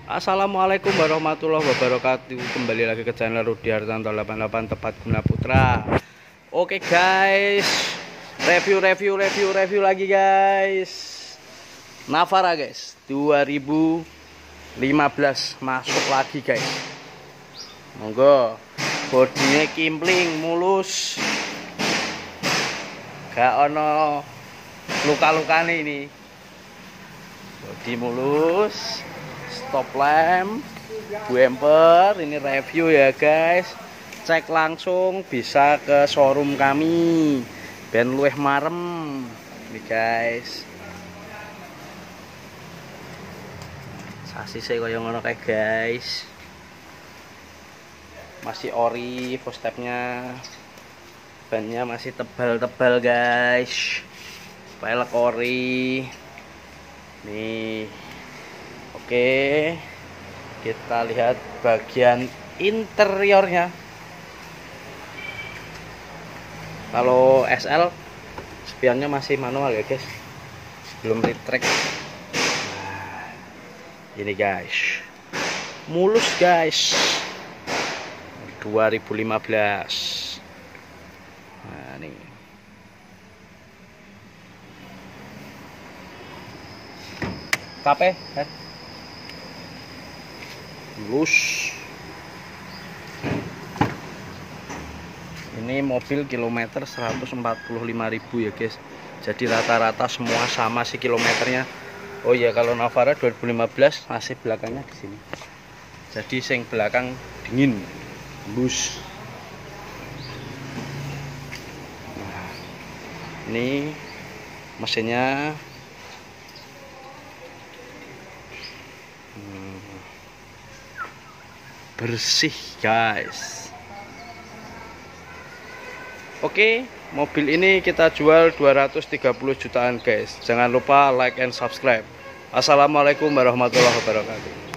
Assalamualaikum warahmatullahi wabarakatuh. Kembali lagi ke channel Rudi Hartanto 88 Tepat Guna Putra. Oke guys, review lagi guys. Navara guys, 2015 masuk lagi guys. Monggo, bodinya kimpling mulus, gak ono luka-luka nih ini. Bodi mulus, stop lamp, bumper. Ini review ya guys. Cek langsung bisa ke showroom kami ben luwih marem nih guys. Sasisnya kaya ngono kayak guys. Masih ori, footstepnya, bannya masih tebal-tebal guys. Pelek ori nih. Oke, kita lihat bagian interiornya. Kalau SL spionnya masih manual ya guys, belum retract. Nah, ini guys, mulus guys, 2015. Nah nih, kape mulus. Ini mobil kilometer 145.000 ya guys. Jadi rata-rata semua sama sih kilometernya. Oh ya, kalau Navara 2015 AC belakangnya di sini. Jadi sing belakang dingin, bus. Nah, ini mesinnya. Bersih guys. Oke, mobil ini kita jual 230 jutaan guys. Jangan lupa like and subscribe. Assalamualaikum warahmatullahi wabarakatuh.